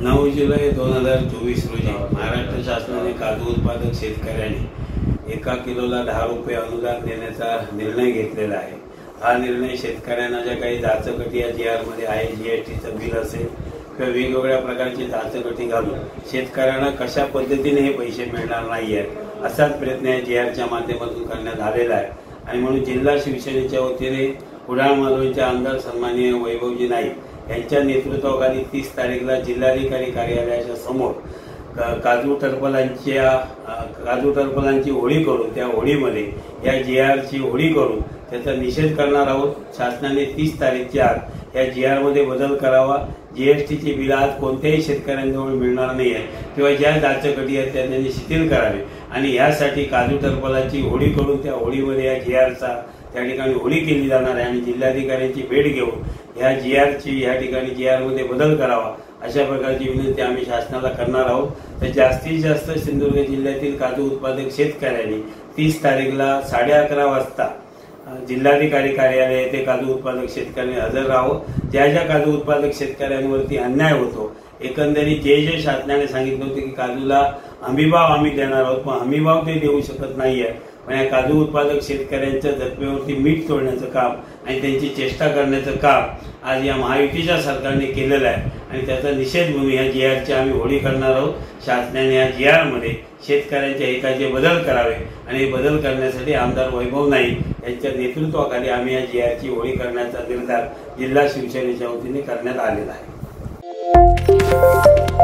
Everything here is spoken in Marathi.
9 जुलै 2024 रोजी महाराष्ट्र शासनाने काजू उत्पादक शेतकऱ्यांनी 1 किलोला 10 रुपये अनुदान देण्याचा निर्णय घेतलेला आहे। हा निर्णय शेतकऱ्यांना ज्या काही जाचकटी या GR मध्ये आहे, GSTचं बिल असेल किंवा वेगवेगळ्या प्रकारची जाचकटी घालून शेतकऱ्यांना कशा पद्धतीने हे पैसे मिळणार नाही आहेत असाच प्रयत्न या GRच्या माध्यमातून करण्यात आलेला आहे। आणि म्हणून जिल्हा शिवसेनेच्या वतीने कुडाळ मालवणचे आमदार सन्माननीय वैभवजी नाईक यांच्या नेतृत्वाखाली 30 तारीखला जिल्हाधिकारी कार्यालयाच्या समोर काजू टरफलांची होळी करून त्या होळीमध्ये या GRची होळी करून त्याचा निषेध करणार आहोत। शासनाने 30 तारीखच्या आत या GR मध्ये बदल करावा। GSTची बिल आज कोणत्याही शेतकऱ्यांजवळ मिळणार नाही आहे किंवा ज्या जाचकटी आहेत त्या त्यांनी शिथिल करावे आणि यासाठी काजू टरफलांची होळी करून त्या होळीमध्ये या GRचा त्या ठिकाणी होळी केली जाणार आहे आणि जिल्हाधिकाऱ्यांची भेट घेऊन या GRची या ठिकाणी GR मध्ये बदल करावा अशा प्रकारची विनंती आम्ही शासनाला करणार आहोत। तर जास्तीत जास्त सिंधुदुर्ग जिल्ह्यातील काजू उत्पादक शेतकऱ्यांनी 30 तारीखला 11:30 वाजता जिल्हाधिकारी कार्यालय येथे काजू उत्पादक शेतकऱ्यांनी हजर राहावं। ज्या ज्या काजू उत्पादक शेतकऱ्यांवरती अन्याय होतो, एकंदरीत जे शासनाने सांगितलं होतं की काजूला हमीभाव आम्ही देणार आहोत, पण हमीभाव ते देऊ शकत नाहीये। पण या काजू उत्पादक शेतकऱ्यांच्या जखमेवरती मीठ तोडण्याचं काम आणि त्यांची चेष्टा करण्याचं काम आज या महायुतीच्या सरकारने केलेलं आहे आणि त्याचा निषेध म्हणून या GRची आम्ही होळी करणार आहोत। शासनाने या GR मध्ये शेतकऱ्यांच्या हिताचे बदल करावे आणि बदल करण्यासाठी आमदार वैभव नाईक यांच्या नेतृत्वाखाली आम्ही या GRची होळी करण्याचा निर्धार जिल्हा शिवसेनेच्या वतीने करण्यात आलेला आहे।